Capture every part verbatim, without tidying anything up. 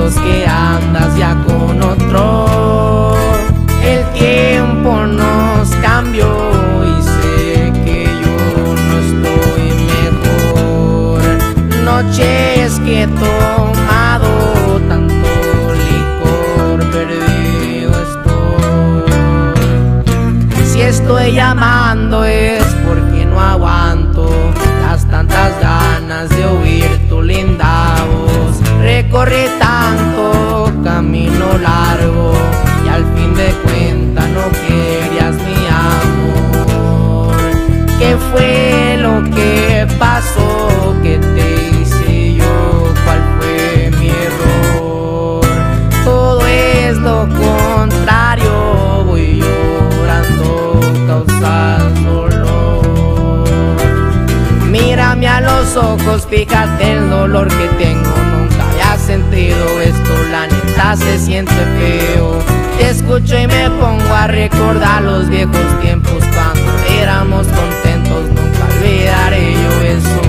ojos que andas ya con otro. El tiempo nos cambió y sé que yo no estoy mejor. Noches que he tomado tanto licor, perdido estoy. Si estoy llamando es porque no aguanto las tantas ganas de oír tu linda voz. Recorrí tanto camino largo y al fin de cuentas no querías mi amor. ¿Qué fue lo que pasó? ¿Qué te hice yo? ¿Cuál fue mi error? Todo es lo contrario, voy llorando, causando dolor. Mírame a los ojos, fíjate el dolor que tengo. Nunca había sentido esto, la neta se siente feo. Te escucho y me pongo a recordar los viejos tiempos cuando éramos contentos. Nunca olvidaré yo eso.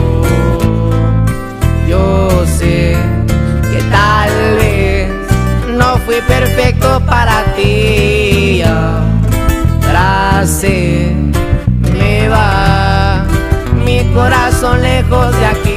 Yo sé que tal vez no fui perfecto para ti. Ahora se me va mi corazón lejos de aquí.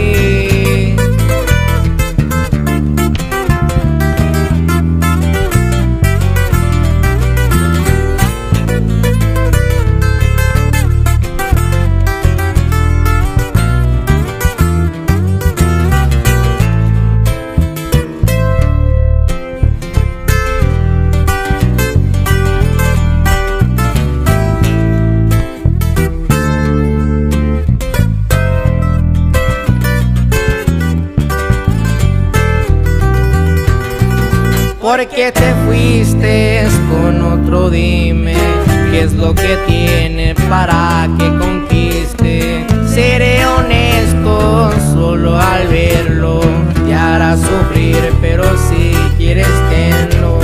¿Por qué te fuiste con otro? Dime, ¿qué es lo que tiene para que conquiste? Seré honesto, solo al verlo te hará sufrir, pero si quieres tenlo.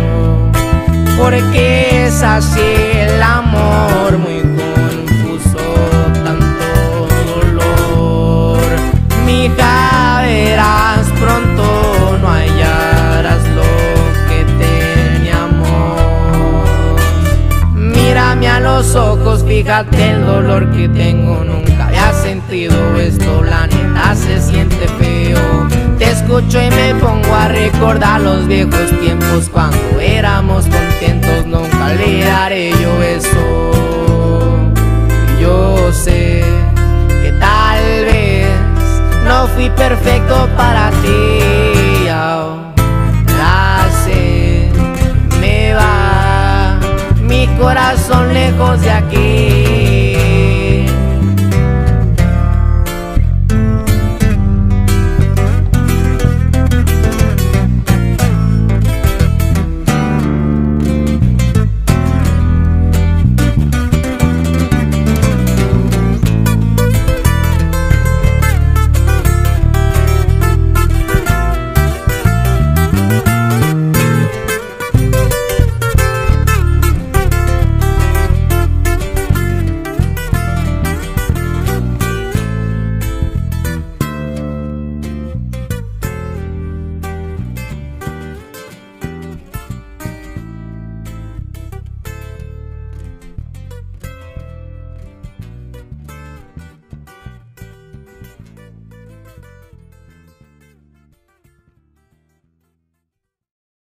Porque es así el amor, muy confuso, tanto dolor. Mija, verás pronto, no hallarás lo que tenía amor. Mírame a los ojos, fíjate el dolor que tengo. Nunca había sentido esto, la neta se siente feo. Te escucho y me pongo a recordar los viejos tiempos cuando éramos contentos. Nunca olvidaré yo eso. Yo sé que tal vez no fui perfecto para ti. Ahora se me va mi corazón lejos de aquí.